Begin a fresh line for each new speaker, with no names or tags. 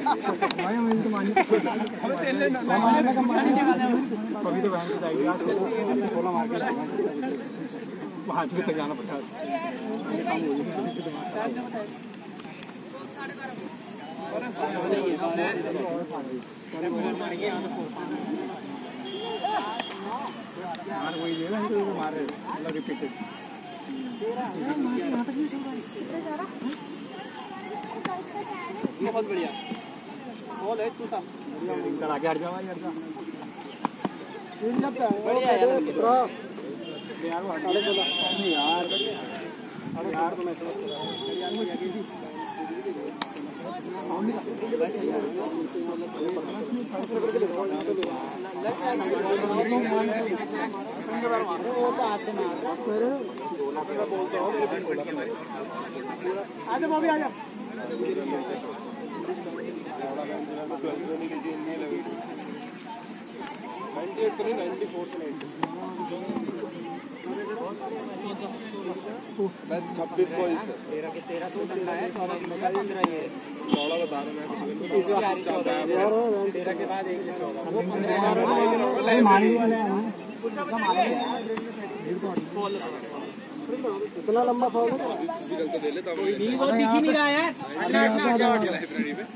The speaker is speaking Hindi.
वहाँ तक जाना पड़ता है। वही ले मार रिपीटेड बहुत बढ़िया बॉल है तू सब आगे हट जाओ यार बढ़िया यार वो हटा दे बोला यार अरे यार तो मैं आजा बॉबी आजा छब्बीस को 13 तो डंडा है 14 किलो का 15 ये लौड़ा बता रहा मैं 13 के बाद 1 से 14 इतना लंबा फॉल फिजिकल तो ले लेता हूं वो दिख ही नहीं रहा है।